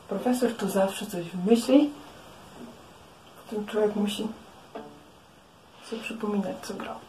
Profesor tu zawsze coś wymyśli. Ten człowiek musi sobie przypominać, co grał.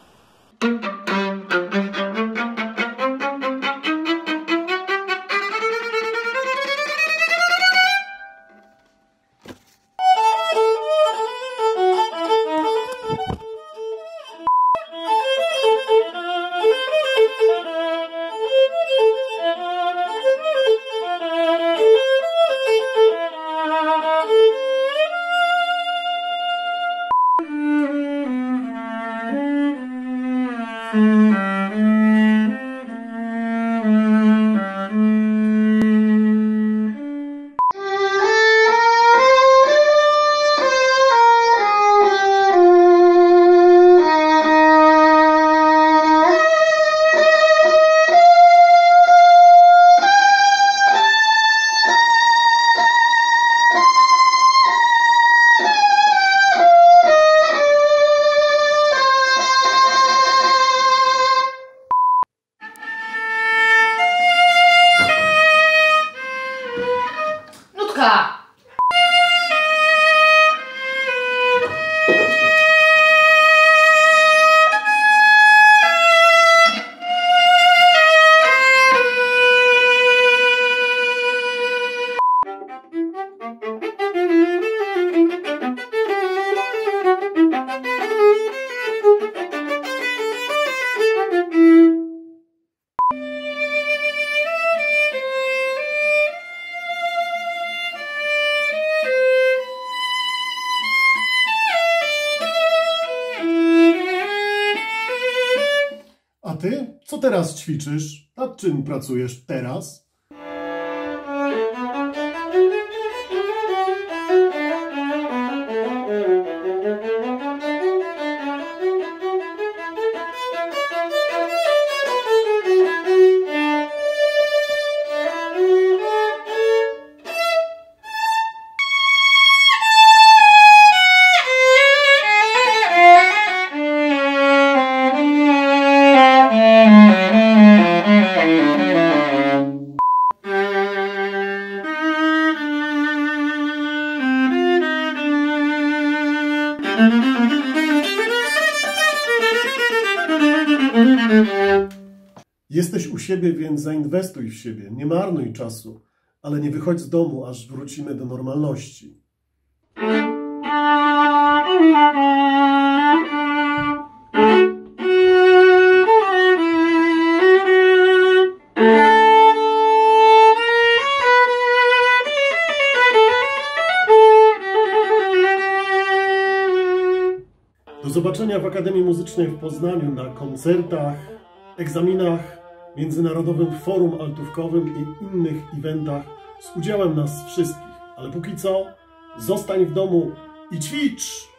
A ty? Co teraz ćwiczysz? Nad czym pracujesz teraz? Jesteś u siebie, więc zainwestuj w siebie, nie marnuj czasu, ale nie wychodź z domu, aż wrócimy do normalności. Do zobaczenia w Akademii Muzycznej w Poznaniu na koncertach, egzaminach, Międzynarodowym Forum Altówkowym i innych eventach z udziałem nas wszystkich. Ale póki co, zostań w domu i ćwicz!